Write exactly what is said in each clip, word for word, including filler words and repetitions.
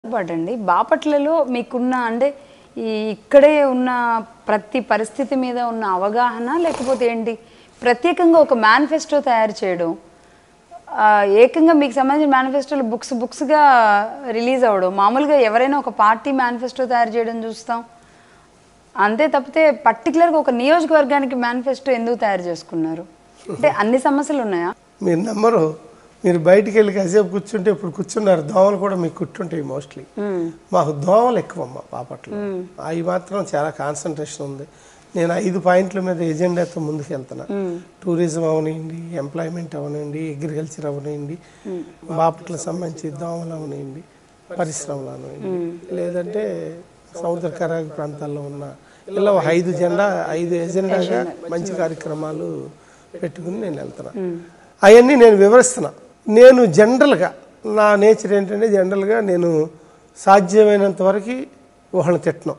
పడండి బాపట్లలో మీకున్న అంటే ఈ ఇక్కడే ఉన్న ప్రతి పరిస్థితి మీద ఉన్న అవగాహన లేకపోతే ఏంటి ప్రత్యేకంగా ఒక మేనిఫెస్టో తయారు చేయడం ఏకంగా మీకు సంబంధించిన మేనిఫెస్టోలు బుక్స్ బుక్స్గా రిలీజ్ అవ్వడం మామూలుగా ఎవరైనా ఒక పార్టీ మేనిఫెస్టో తయారు చేయడం చూస్తాం అంతే తప్పితే పర్టికులర్గా ఒక నియోజకవర్గానికి మేనిఫెస్టో ఎందుకు తయారు చేసుకున్నారు అంటే అన్ని సమస్యలు ఉన్నాయా మీరు నమ్మరు మీరు బయటికి వెళ్ళి కాసేపు కూర్చుంటే ఇప్పుడు కూర్చున్నారు దోమలు కూడా మీకు కుట్టుంటాయి మోస్ట్లీ మాకు దోమలు ఎక్కువ అమ్మ బాపట్లో అవి మాత్రం చాలా కాన్సన్ట్రేషన్ ఉంది నేను ఐదు పాయింట్ల మీద ఎజెండాతో ముందుకు వెళ్తున్నా టూరిజం అవనివ్వండి ఎంప్లాయ్మెంట్ అవనివ్వండి అగ్రికల్చర్ అవనివ్వండి బాపట్లకు సంబంధించి దోమలు అవనివ్వండి పరిశ్రమలు అవనివ్వండి లేదంటే సముద్ర కరాగు ప్రాంతాల్లో ఉన్న ఇలా ఐదు జెండా ఐదు ఎజెండాగా మంచి కార్యక్రమాలు పెట్టుకుని నేను వెళ్తున్నా అవన్నీ నేను వివరిస్తున్నా నేను జనరల్గా నా నేచర్ ఏంటంటే జనరల్గా నేను సాధ్యమైనంత వరకు వాళ్ళని తిట్టను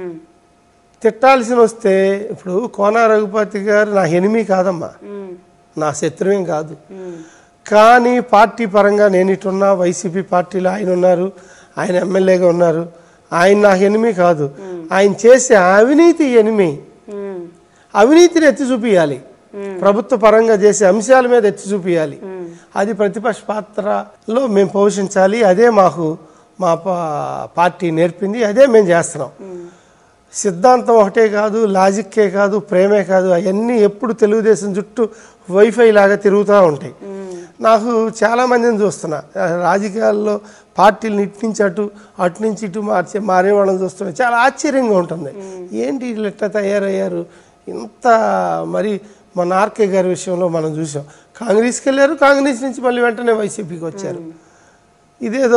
తిట్టాల్సిన వస్తే ఇప్పుడు కోన రఘుపతి గారు నా ఎనిమి కాదమ్మా నా శత్రువేం కాదు కానీ పార్టీ పరంగా నేను ఇటున్నా వైసీపీ పార్టీలో ఆయన ఉన్నారు ఆయన ఎమ్మెల్యేగా ఉన్నారు ఆయన నాకు ఎనిమి కాదు ఆయన చేసే అవినీతి ఎనిమి అవినీతిని ఎత్తి చూపియాలి ప్రభుత్వ పరంగా చేసే అంశాల మీద ఎత్తి చూపియాలి అది ప్రతిపక్ష పాత్రలో మేము పోషించాలి అదే మాకు మా పార్టీ నేర్పింది అదే మేము చేస్తున్నాం సిద్ధాంతం ఒకటే కాదు లాజిక్కే కాదు ప్రేమే కాదు అవన్నీ ఎప్పుడు తెలుగుదేశం చుట్టూ వైఫై లాగా తిరుగుతూ ఉంటాయి నాకు చాలామందిని చూస్తున్నా రాజకీయాల్లో పార్టీలను ఇటు నుంచి అటు అటు నుంచి ఇటు మార్చే మారేవాళ్ళని చూస్తున్నా చాలా ఆశ్చర్యంగా ఉంటుంది ఏంటి వీళ్ళు ఎట్లా తయారయ్యారు ఇంత మరి మన ఆర్కే గారి విషయంలో మనం చూసాం కాంగ్రెస్కి వెళ్ళారు కాంగ్రెస్ నుంచి మళ్ళీ వెంటనే వైసీపీకి వచ్చారు ఇదేదో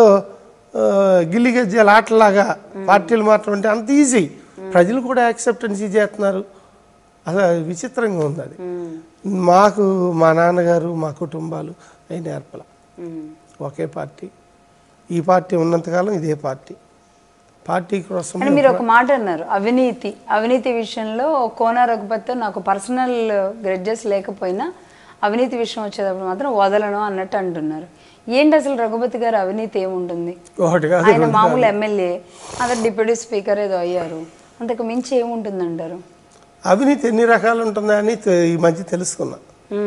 గిల్లి గజ్జాల ఆటలాగా పార్టీలు మాత్రం అంటే అంత ఈజీ ప్రజలు కూడా యాక్సెప్టెన్సీ చేస్తున్నారు అసలు విచిత్రంగా ఉంది అది మాకు మా నాన్నగారు మా కుటుంబాలు అవి నేర్పల ఒకే పార్టీ ఈ పార్టీ ఉన్నంతకాలం ఇదే పార్టీ పార్టీ కోసం మీరు ఒక మాట అన్నారు అవినీతి అవినీతి విషయంలో కోన రఘుపతితో నాకు పర్సనల్ గ్రెడ్జెస్ లేకపోయినా అవినీతి విషయం వచ్చేటప్పుడు మాత్రం వదలను అన్నట్టు అంటున్నారు ఏంటి అసలు రఘుపతి గారు అవినీతి ఏముంటుంది ఆయన మామూలు ఎమ్మెల్యే అదే డిప్యూటీ స్పీకర్ ఏదో అయ్యారు అంతకు మించి ఏముంటుంది అంటారు అవినీతి ఎన్ని రకాలు ఉంటుందని ఈ మధ్య తెలుసుకున్నా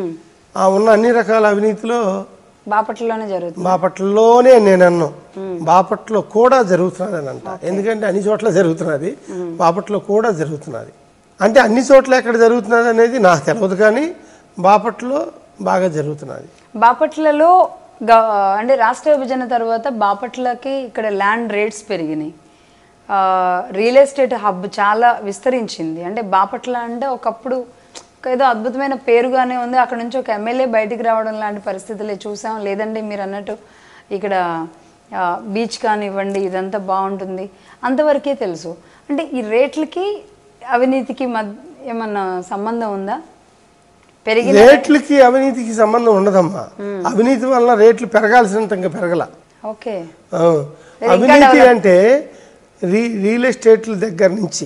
ఆ ఉన్న అన్ని రకాల అవినీతిలో బాపట్లలోనే జరుగుతుంది బాపట్లలోనే నేను అన్నా బాపట్లో కూడా జరుగుతున్నది అని అంట ఎందుకంటే అన్ని చోట్ల జరుగుతున్నది బాపట్లో కూడా జరుగుతున్నది అంటే అన్ని చోట్ల ఎక్కడ జరుగుతున్నది అనేది నాకు తెలియదు కానీ బాపట్లో బాగా జరుగుతున్నది బాపట్లలో అంటే రాష్ట్ర విభజన తర్వాత బాపట్లకి ఇక్కడ ల్యాండ్ రేట్స్ పెరిగినాయి రియల్ ఎస్టేట్ హబ్ చాలా విస్తరించింది అంటే బాపట్ల అంటే ఒకప్పుడు ఏదో అద్భుతమైన పేరుగానే ఉంది అక్కడ నుంచి ఒక ఎమ్మెల్యే బయటికి రావడం లాంటి పరిస్థితులే చూసాం లేదంటే మీరు అన్నట్టు ఇక్కడ బీచ్ కానివ్వండి ఇదంతా బాగుంటుంది అంతవరకే తెలుసు అంటే ఈ రేట్లకి అవినీతికి మధ్య ఏమన్నా సంబంధం ఉందా పెరిగి రేట్లకి అవినీతికి సంబంధం ఉండదమ్మా అవినీతి వల్ల రేట్లు పెరగాల్సినంత ఇంకా పెరగల ఓకే అవినీతి అంటే రీ రియల్ ఎస్టేట్ల దగ్గర నుంచి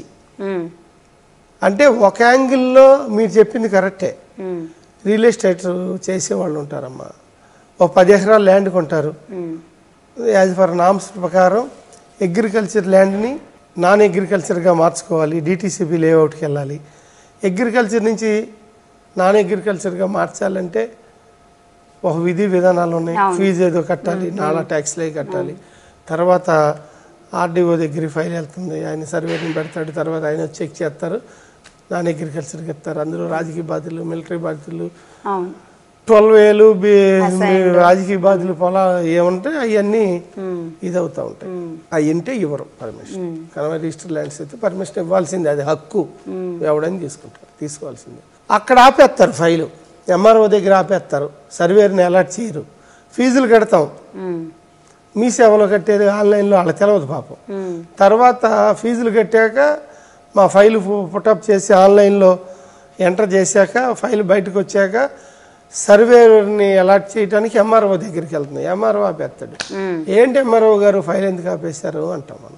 అంటే ఒక యాంగిల్లో మీరు చెప్పింది కరెక్టే రియల్ ఎస్టేట్ చేసేవాళ్ళు ఉంటారమ్మా ఒక పది ఎకరాల ల్యాండ్ కొంటారు యాజ్ పర్ నామ్స్ ప్రకారం అగ్రికల్చర్ ల్యాండ్ని నాన్ అగ్రికల్చర్గా మార్చుకోవాలి డిటీసీబీ లేఅవుట్కి వెళ్ళాలి అగ్రికల్చర్ నుంచి నాన్ అగ్రికల్చర్గా మార్చాలంటే ఒక విధి విధానాలు ఉన్నాయి ఫీజు ఏదో కట్టాలి నాలా ట్యాక్స్లే కట్టాలి తర్వాత ఆర్డీఓ దగ్గర ఫైల్ వెళ్తుంది ఆయన సర్వేని పెడతాడు తర్వాత ఆయన చెక్ చేస్తారు నాన్ అగ్రికల్చర్కి ఇస్తారు అందులో రాజకీయ బాధ్యులు మిలిటరీ బాధ్యులు ట్వెల్వ్ వేలు రాజకీయ బాధ్యులు పొలాలు ఏమంటే అవన్నీ ఇదవుతూ ఉంటాయి అవి ఉంటే ఇవ్వరు పర్మిషన్ కానీ రిజిస్టర్ ల్యాండ్స్ అయితే పర్మిషన్ ఇవ్వాల్సిందే అది హక్కు ఎవడని తీసుకుంటారు తీసుకోవాల్సిందే అక్కడ ఆపేస్తారు ఫైలు ఎంఆర్ఓ దగ్గర ఆపేస్తారు సర్వేని అలాట్ చేయరు ఫీజులు కడతాం మీ సేవలో కట్టేది ఆన్లైన్లో వాళ్ళకి తెలియదు పాపం తర్వాత ఫీజులు కట్టాక మా ఫైలు పుటప్ చేసి ఆన్లైన్లో ఎంటర్ చేశాక ఫైల్ బయటకు వచ్చాక సర్వేని అలాట్ చేయడానికి ఎంఆర్ఓ దగ్గరికి వెళ్తుంది ఎంఆర్ఓ ఆపేస్తాడు ఏంటి ఎంఆర్ఓ గారు ఫైల్ ఎందుకు ఆపేశారు అంటాం మనం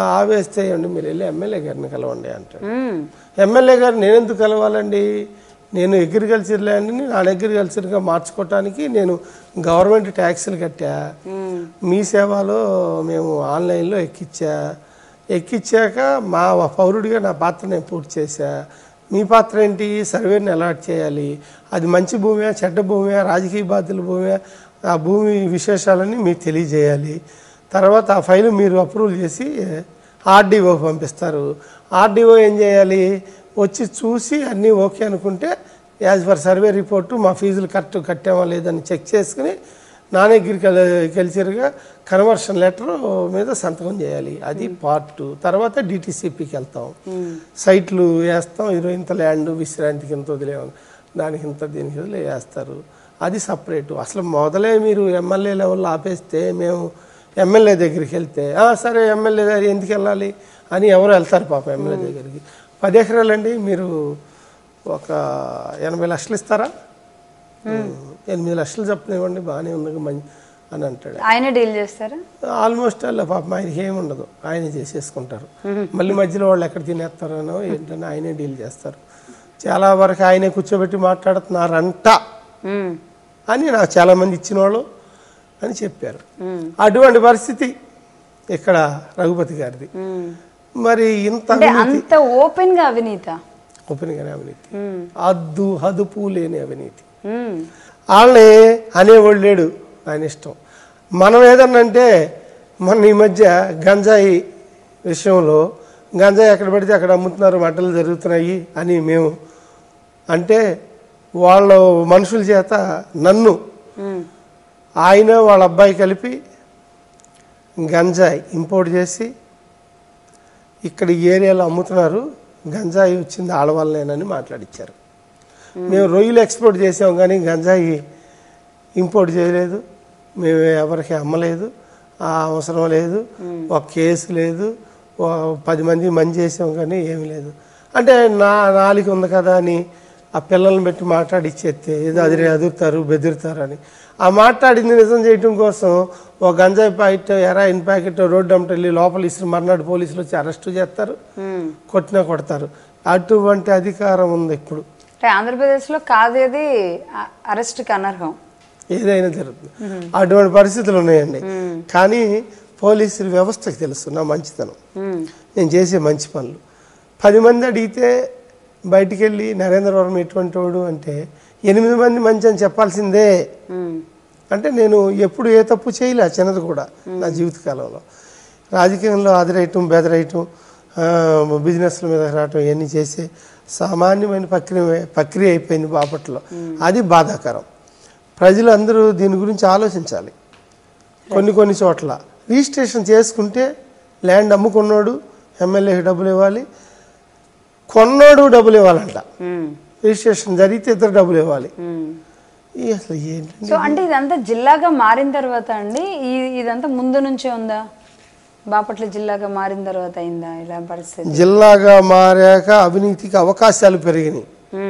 ఆపేస్తే అండి మీరు వెళ్ళి ఎమ్మెల్యే గారిని కలవండి అంటాడు ఎమ్మెల్యే గారు నేను ఎందుకు కలవాలండి నేను అగ్రికల్చర్ ల్యాండ్ని నాన్ అగ్రికల్చర్గా మార్చుకోవటానికి నేను గవర్నమెంట్ ట్యాక్సులు కట్టా, మీ సేవలో మేము ఆన్లైన్లో ఎక్కించా, ఎక్కించాక మా పౌరుడిగా నా పాత్ర నేను పూర్తి చేశా. మీ పాత్ర ఏంటి? సర్వేని అలాట్ చేయాలి, అది మంచి భూమి చెడ్డ భూమి రాజకీయ బాధ్యుల భూమి, ఆ భూమి విశేషాలన్నీ మీకు తెలియజేయాలి. తర్వాత ఆ ఫైల్ మీరు అప్రూవల్ చేసి ఆర్డీఓ పంపిస్తారు. ఆర్డీఓ ఏం చేయాలి? వచ్చి చూసి అన్నీ ఓకే అనుకుంటే యాజ్ పర్ సర్వే రిపోర్టు మా ఫీజులు కరెక్ట్ కట్టామా లేదని చెక్ చేసుకుని నాన్ అగ్రికల్చర్గా కన్వర్షన్ లెటర్ మీద సంతకం చేయాలి. అది పార్ట్ టూ. తర్వాత డిటీసీపీకి వెళ్తాం, సైట్లు వేస్తాం. ఇరవై ఇంత ల్యాండ్ విశ్రాంతికి ఇంత వదిలేమని, దానికి ఇంత దీనికి వదిలే వేస్తారు. అది సపరేటు. అసలు మొదలే మీరు ఎమ్మెల్యే లెవెల్లో ఆపేస్తే మేము ఎమ్మెల్యే దగ్గరికి వెళ్తే సరే ఎమ్మెల్యే దగ్గర ఎందుకు వెళ్ళాలి అని ఎవరు వెళ్తారు పాపం ఎమ్మెల్యే దగ్గరికి. పది ఎకరాలండి మీరు ఒక ఎనభై లక్షలు ఇస్తారా? ఎనిమిది లక్షలు చెప్పిన ఇవ్వండి బాగానే ఉంది మంచి అని అంటాడు. ఆయన డీల్ చేస్తారా? ఆల్మోస్ట్ అలా పాపం ఆయనకి ఏమి ఉండదు, ఆయనే చేసేసుకుంటారు. మళ్ళీ మధ్యలో వాళ్ళు ఎక్కడ తినేస్తారనో ఏంటనో ఆయనే డీల్ చేస్తారు. చాలా వరకు ఆయనే కూర్చోబెట్టి మాట్లాడుతున్నారంట అని నాకు చాలామంది ఇచ్చిన వాళ్ళు అని చెప్పారు. అటువంటి పరిస్థితి ఇక్కడ రఘుపతి గారిది. మరి ఇంత అంత ఓపెన్ గా అవినీత, ఓపెన్ గానే అవినీతి, అద్దు హదుపు లేని అవినీతి. వాళ్ళని అనేవాళ్ళు లేడు, ఆయన ఇష్టం. మనం ఏదన్నంటే మొన్న ఈ మధ్య గంజాయి విషయంలో గంజాయి ఎక్కడ పడితే అక్కడ అమ్ముతున్నారు, మంటలు జరుగుతున్నాయి అని మేము అంటే వాళ్ళ మనుషుల చేత నన్ను ఆయన వాళ్ళ అబ్బాయి కలిపి గంజాయి ఇంపోర్ట్ చేసి ఇక్కడ ఈ ఏరియాలో అమ్ముతున్నారు, గంజాయి వచ్చింది ఆడవాళ్ళనేనని మాట్లాడిచ్చారు. మేము రొయ్యలు ఎక్స్పోర్ట్ చేసాం కానీ గంజాయి ఇంపోర్ట్ చేయలేదు, మేము ఎవరికి అమ్మలేదు, ఆ అవసరం లేదు, ఒక కేసు లేదు, పది మంది మంచి చేసాం కానీ ఏమీ లేదు. అంటే నా నాలుగు ఉంది కదా అని ఆ పిల్లల్ని పెట్టి మాట్లాడిచ్చేస్తే ఏదో అదిరే అదురుతారు బెదురుతారు అని ఆ మాట్లాడింది నిజం చేయడం కోసం ఒక గంజాయి ప్యాకెట్ ఎరాయిన్ ప్యాకెట్ రోడ్డు అమ్మట వెళ్ళి లోపల ఇసురు మర్నాడు పోలీసులు వచ్చి అరెస్టు చేస్తారు, కొట్టినా కొడతారు. అటువంటి అధికారం ఉంది ఇప్పుడు. ఆంధ్రప్రదేశ్లో కాదేది అరెస్ట్కి అనర్హం, ఏదైనా జరుగుతుంది. అటువంటి పరిస్థితులు ఉన్నాయండి. కానీ పోలీసుల వ్యవస్థకి తెలుసు నా మంచితనం, నేను చేసే మంచి పనులు. పది మంది అడిగితే బయటికి వెళ్ళి నరేంద్రవరం ఎటువంటి వాడు అంటే ఎనిమిది మంది మంచి అని చెప్పాల్సిందే. అంటే నేను ఎప్పుడు ఏ తప్పు చేయలే, చిన్నది కూడా నా జీవితకాలంలో. రాజకీయంలో ఆదిరేయటం బెదరేయటం బిజినెస్ల మీద రావటం ఇవన్నీ చేసే సామాన్యమైన ప్రక్రియ ప్రక్రియ అయిపోయింది బాపట్లో. అది బాధాకరం. ప్రజలు అందరూ దీని గురించి ఆలోచించాలి. కొన్ని కొన్ని చోట్ల రిజిస్ట్రేషన్ చేసుకుంటే ల్యాండ్ అమ్ముకున్నాడు ఎమ్మెల్యేకి డబ్బులు ఇవ్వాలి, కొన్నాడు డబ్బులు ఇవ్వాలంట. రిజిస్ట్రేషన్ జరిగితే ఇద్దరు డబ్బులు ఇవ్వాలి. అసలు ఏంటంటే సో అంటే ఇదంతా జిల్లాగా మారిన తర్వాత అండి, ఇదంతా ముందు నుంచే ఉందా? బాపట్ల జిల్లాగా మారిన తర్వాత అయిందా ఇలా పరిస్థితి? జిల్లాగా మారాక అవినీతికి అవకాశాలు పెరిగినాయి.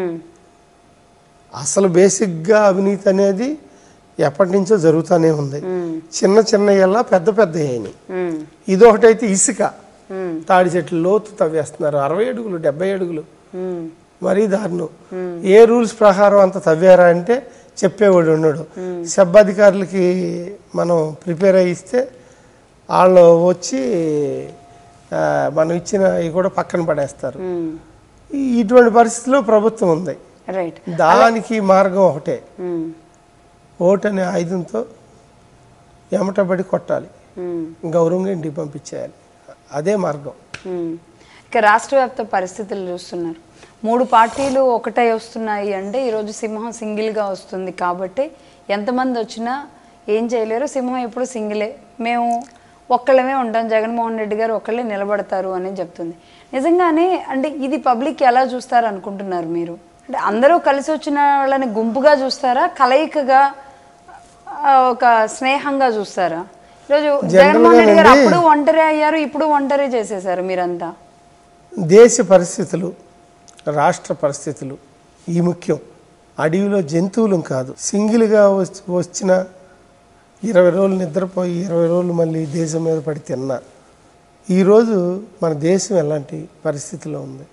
అసలు బేసిక్గా అవినీతి అనేది ఎప్పటి నుంచో జరుగుతూనే ఉంది. చిన్న చిన్న ఎలా పెద్ద పెద్ద అయినాయి. ఇదొకటైతే ఇసుక తాడి చెట్లు లోతు తవ్వేస్తున్నారు, అరవై అడుగులు డెబ్బై అడుగులు, మరీ దారుణం. ఏ రూల్స్ ప్రకారం అంత తవ్వారా అంటే చెప్పేవాడు ఉన్నాడు. సబ్ అధికారులకి మనం ప్రిపేర్ అయ్యి ఇస్తే వాళ్ళు వచ్చి మనం ఇచ్చిన ఇవి కూడా పక్కన పడేస్తారు. ఇటువంటి పరిస్థితిలో ప్రభుత్వం ఉంది. దానికి మార్గం ఒకటే, ఓటు అనే ఆయుధంతో ఎమటబడి కొట్టాలి, గౌరవంగా ఇంటికి పంపించేయాలి. అదే మార్గం. ఇక రాష్ట్ర వ్యాప్త పరిస్థితులు చూస్తున్నారు, మూడు పార్టీలు ఒకటే వస్తున్నాయి అంటే ఈరోజు సింహం సింగిల్గా వస్తుంది కాబట్టి ఎంతమంది వచ్చినా ఏం చేయలేరు. సింహం ఎప్పుడు సింగిలే, మేము ఒక్కళ్ళమే ఉంటాం, జగన్మోహన్ రెడ్డి గారు ఒక్కళ్ళే నిలబడతారు అని చెప్తుంది. నిజంగానే అంటే ఇది పబ్లిక్ ఎలా చూస్తారు అనుకుంటున్నారు మీరు? అంటే అందరూ కలిసి వచ్చిన వాళ్ళని గుంపుగా చూస్తారా, కలయికగా ఒక స్నేహంగా చూస్తారా? ఈరోజు జగన్మోహన్ రెడ్డి గారు అప్పుడు ఒంటరి అయ్యారు, ఇప్పుడు ఒంటరి చేసేసారు మీరంతా. దేశ పరిస్థితులు, రాష్ట్ర పరిస్థితులు ఈ ముఖ్యం. అడవిలో జంతువులం కాదు. సింగిల్గా వచ్చిన ఇరవై రోజులు నిద్రపోయి ఇరవై రోజులు మళ్ళీ దేశం మీద పడి తిన్నా. ఈరోజు మన దేశం ఎలాంటి పరిస్థితిలో ఉంది?